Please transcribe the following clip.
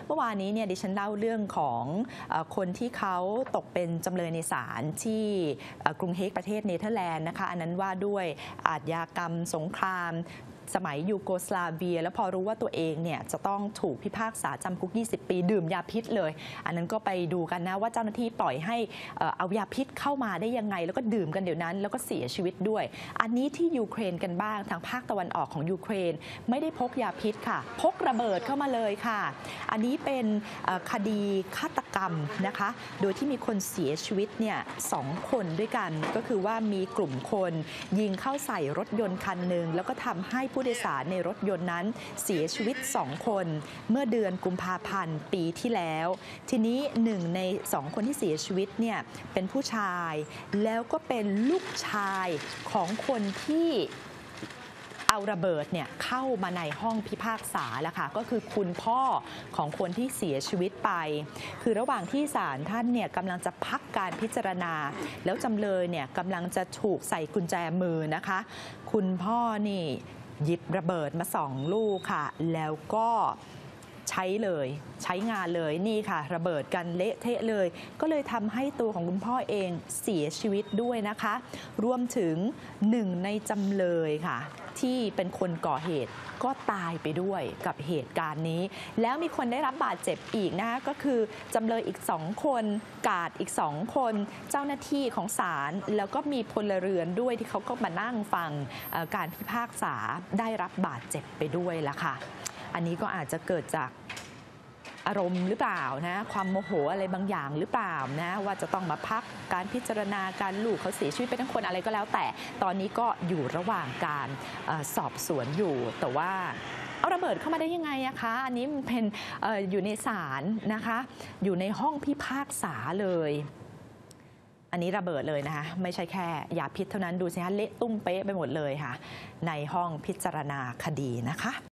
เมื่อวานนี้เนี่ยดิฉันเล่าเรื่องของคนที่เขาตกเป็นจำเลยในศาลที่กรุงเฮกประเทศเนเธอร์แลนด์นะคะอันนั้นว่าด้วยอาชญากรรมสงครามสมัยยูโกสลาเวียแล้วพอรู้ว่าตัวเองเนี่ยจะต้องถูกพิพากษาจำคุก20 ปีดื่มยาพิษเลยอันนั้นก็ไปดูกันนะว่าเจ้าหน้าที่ปล่อยให้เอายาพิษเข้ามาได้ยังไงแล้วก็ดื่มกันเดี๋ยวนั้นแล้วก็เสียชีวิตด้วยอันนี้ที่ยูเครนกันบ้างทางภาคตะวันออกของยูเครนไม่ได้พกยาพิษค่ะพกระเบิดเข้ามาเลยค่ะอันนี้เป็นคดีฆาตกรรมนะคะโดยที่มีคนเสียชีวิตเนี่ย2 คนด้วยกันก็คือว่ามีกลุ่มคนยิงเข้าใส่รถยนต์คันหนึ่งแล้วก็ทำให้ผู้โดยสารในรถยนต์นั้นเสียชีวิต2 คนเมื่อเดือนกุมภาพันธ์ปีที่แล้วทีนี้1 ใน 2 คนที่เสียชีวิตเนี่ยเป็นผู้ชายแล้วก็เป็นลูกชายของคนที่เอาระเบิดเนี่ยเข้ามาในห้องพิพากษาแล้วค่ะก็คือคุณพ่อของคนที่เสียชีวิตไปคือระหว่างที่ศาลท่านเนี่ยกำลังจะพักการพิจารณาแล้วจำเลยเนี่ยกำลังจะถูกใส่กุญแจมือนะคะคุณพ่อนี่หยิบระเบิดมา2 ลูกค่ะแล้วก็ใช้งานเลยนี่ค่ะระเบิดกันเละเทะเลยก็เลยทำให้ตัวของคุณพ่อเองเสียชีวิตด้วยนะคะรวมถึง1 ในจำเลยค่ะที่เป็นคนก่อเหตุก็ตายไปด้วยกับเหตุการณ์นี้แล้วมีคนได้รับบาดเจ็บอีกนะคะก็คือจำเลยอีก2 คนกาดอีก2 คนเจ้าหน้าที่ของศาลแล้วก็มีพลเรือนด้วยที่เขาก็มานั่งฟังการพิพากษาได้รับบาดเจ็บไปด้วยละค่ะอันนี้ก็อาจจะเกิดจากอารมณ์หรือเปล่านะความโมโหอะไรบางอย่างหรือเปล่านะว่าจะต้องมาพักการพิจารณาการลูกเขาเสียชีวิตไปทั้งคนอะไรก็แล้วแต่ตอนนี้ก็อยู่ระหว่างการสอบสวนอยู่แต่ว่าเอาระเบิดเข้ามาได้ยังไงอะคะอันนี้มันเป็นอยู่ในศาลนะคะอยู่ในห้องพิพากษาเลยอันนี้ระเบิดเลยนะคะไม่ใช่แค่ยาพิษเท่านั้นดูสิคะเละตุ้มเป๊ะไปหมดเลยค่ะในห้องพิจารณาคดีนะคะ